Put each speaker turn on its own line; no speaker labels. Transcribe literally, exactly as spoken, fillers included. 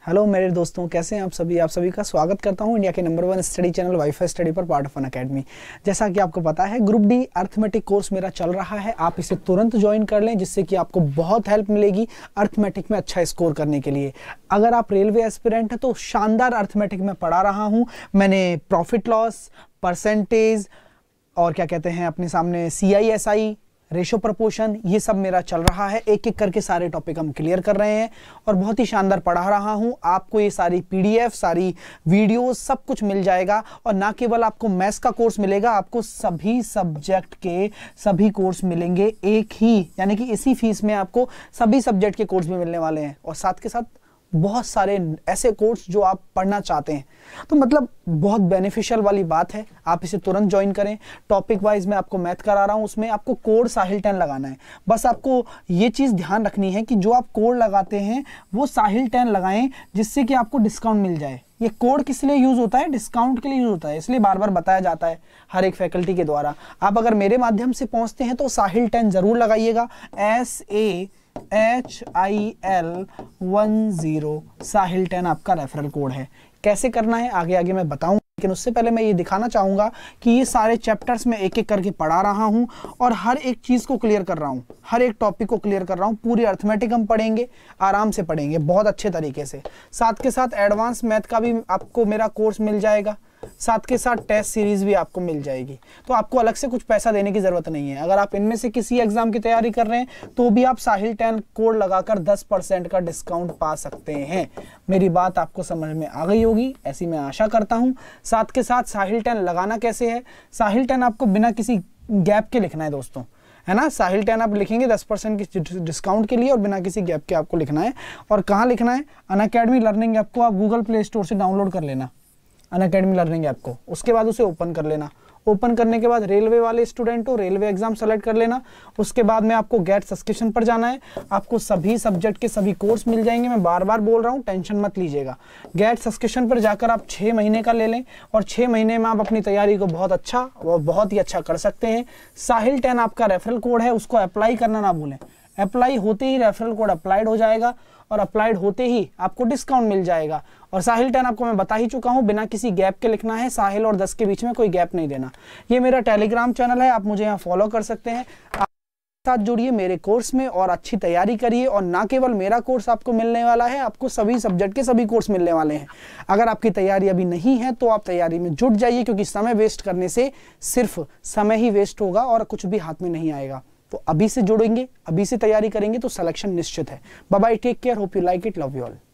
Hello मेरे दोस्तों, कैसे हैं आप सभी। आप सभी का स्वागत करता हूं इंडिया के number one study channel wifi study पर, पार्ट ऑफ अन अकेडमी। जैसा कि आपको पता है, ग्रुप डी अर्थमेटिक कोर्स मेरा चल रहा है। आप इसे तुरंत ज्वाइन कर लें, जिससे कि आपको बहुत हेल्प मिलेगी अर्थमेटिक में अच्छा स्कोर करने के लिए। अगर आप रेलवे एस्पिरेंट हैं तो शानदार अर्थमेटिक में पढ़ा रहा हूँ मैंने। प्रॉफिट लॉस, परसेंटेज और क्या कहते हैं अपने सामने C I S I, ratio proportion, ये सब मेरा चल रहा है। एक एक करके सारे टॉपिक हम क्लियर कर रहे हैं और बहुत ही शानदार पढ़ा रहा हूं। आपको ये सारी पीडीएफ, सारी वीडियोस, सब कुछ मिल जाएगा। और ना केवल आपको मैथ्स का कोर्स मिलेगा, आपको सभी सब्जेक्ट के सभी कोर्स मिलेंगे एक ही, यानी कि इसी फीस में आपको सभी सब्जेक्ट के कोर्स भी मिलने वाले हैं। और साथ के साथ बहुत सारे ऐसे कोर्स जो आप पढ़ना चाहते हैं, तो मतलब बहुत बेनिफिशियल वाली बात है। आप इसे तुरंत ज्वाइन करें। टॉपिक वाइज मैं आपको मैथ करा रहा हूं, उसमें आपको कोड साहिल टेन लगाना है। बस आपको ये चीज़ ध्यान रखनी है कि जो आप कोड लगाते हैं वो साहिल टेन लगाएं, जिससे कि आपको डिस्काउंट मिल जाए। ये कोड किस लिए यूज होता है? डिस्काउंट के लिए यूज होता है, इसलिए बार बार बताया जाता है हर एक फैकल्टी के द्वारा। आप अगर मेरे माध्यम से पहुंचते हैं तो साहिल टेन जरूर लगाइएगा। S A H I L one zero Sahil ten आपका रेफरल कोड है। कैसे करना है आगे आगे मैं बताऊंगा, लेकिन उससे पहले मैं ये दिखाना चाहूंगा कि ये सारे चैप्टर्स में एक एक करके पढ़ा रहा हूं और हर एक चीज को क्लियर कर रहा हूं, हर एक टॉपिक को क्लियर कर रहा हूं। पूरी अर्थमेटिक हम पढ़ेंगे, आराम से पढ़ेंगे, बहुत अच्छे तरीके से। साथ के साथ एडवांस मैथ का भी आपको मेरा कोर्स मिल जाएगा, साथ के साथ टेस्ट सीरीज भी आपको मिल जाएगी। तो आपको अलग से कुछ पैसा देने की जरूरत नहीं है। अगर आप इनमें से किसी एग्जाम की तैयारी कर रहे हैं तो भी आप साहिल टेन कोड लगाकर दस परसेंट का डिस्काउंट पा सकते हैं। मेरी बात आपको समझ में आ गई होगी, ऐसी मैं आशा करता हूं। साथ के साथ साहिल टेन लगाना कैसे है? साहिल टेन आपको बिना किसी गैप के लिखना है दोस्तों, है ना। साहिल टेन आप लिखेंगे दस परसेंट की डिस्काउंट के लिए और बिना किसी गैप के आपको लिखना है। और कहाँ लिखना है? अनअकैडमी लर्निंग ऐप को आप गूगल प्ले स्टोर से डाउनलोड कर लेना, अनअकैडमी लर्निंग ऐप को। उसके बाद उसे ओपन कर लेना। ओपन करने के बाद रेलवे वाले स्टूडेंट हो, रेलवे एग्जाम सेलेक्ट कर लेना। उसके बाद में आपको गेट सब्सक्रिप्शन पर जाना है। आपको सभी सब्जेक्ट के सभी कोर्स मिल जाएंगे। मैं बार बार बोल रहा हूँ, टेंशन मत लीजिएगा। गेट सब्सक्रिप्शन पर जाकर आप छः महीने का ले लें और छः महीने में आप अपनी तैयारी को बहुत अच्छा और बहुत ही अच्छा कर सकते हैं। साहिल टेन आपका रेफरल कोड है, उसको अप्लाई करना ना भूलें। अप्लाई होते ही रेफरल कोड अप्लाइड हो जाएगा और अप्लाइड होते ही आपको डिस्काउंट मिल जाएगा। और साहिल टेन आपको मैं बता ही चुका हूं, बिना किसी गैप के लिखना है। साहिल और दस के बीच में कोई गैप नहीं देना। ये मेरा टेलीग्राम चैनल है, आप मुझे यहाँ फॉलो कर सकते हैं। आप साथ जुड़िए मेरे कोर्स में और अच्छी तैयारी करिए। और ना केवल मेरा कोर्स आपको मिलने वाला है, आपको सभी सब्जेक्ट के सभी कोर्स मिलने वाले हैं। अगर आपकी तैयारी अभी नहीं है तो आप तैयारी में जुट जाइए, क्योंकि समय वेस्ट करने से सिर्फ समय ही वेस्ट होगा और कुछ भी हाथ में नहीं आएगा। तो अभी से जुड़ेंगे, अभी से तैयारी करेंगे तो सिलेक्शन निश्चित है। Bye bye, take care, hope you like it, love you all.